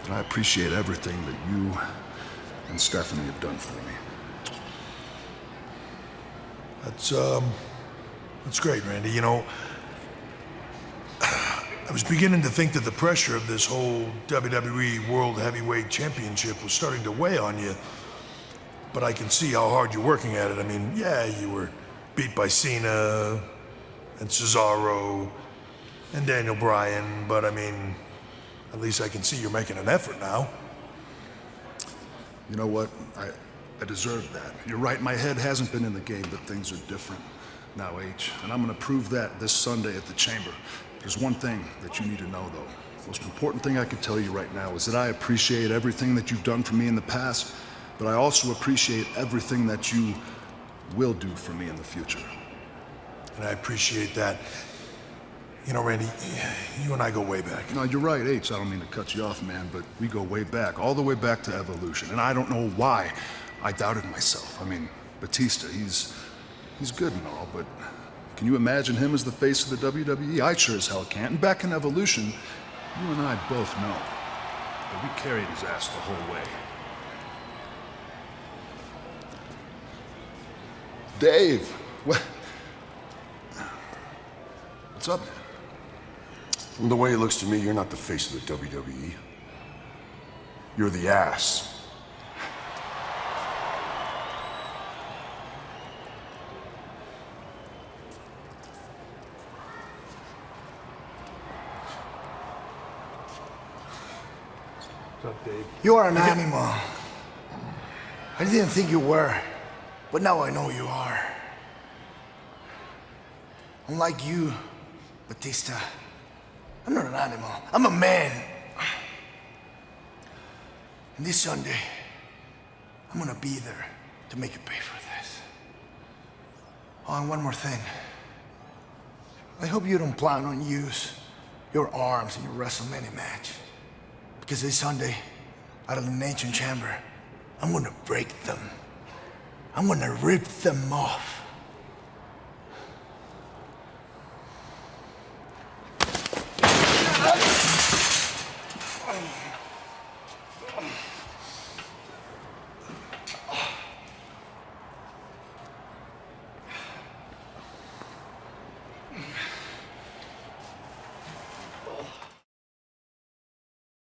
And I appreciate everything that you and Stephanie have done for me. That's great, Randy. You know, I was beginning to think that the pressure of this whole WWE World Heavyweight Championship was starting to weigh on you. But I can see how hard you're working at it. I mean, yeah, you were beat by Cena and Cesaro and Daniel Bryan, but I mean, at least I can see you're making an effort now. You know what? I deserve that. You're right, my head hasn't been in the game, but things are different now, H. And I'm gonna prove that this Sunday at the Chamber. There's one thing that you need to know, though. The most important thing I can tell you right now is that I appreciate everything that you've done for me in the past, but I also appreciate everything that you will do for me in the future. And I appreciate that. You know, Randy, you and I go way back. No, you're right, H. I don't mean to cut you off, man, but we go way back, all the way back to Evolution. And I don't know why I doubted myself. I mean, Batista, he's good and all, but can you imagine him as the face of the WWE? I sure as hell can't. And back in Evolution, you and I both know that we carried his ass the whole way. Dave, what's up, man? From the way it looks to me, you're not the face of the WWE. You're the ass. What's up, Dave? You are an animal. I didn't think you were, but now I know you are. Unlike you, Batista, I'm not an animal. I'm a man. And this Sunday, I'm gonna be there to make you pay for this. Oh, and one more thing. I hope you don't plan on use your arms in your WrestleMania match. Because this Sunday, out of the Nation Chamber, I'm gonna break them. I'm gonna rip them off.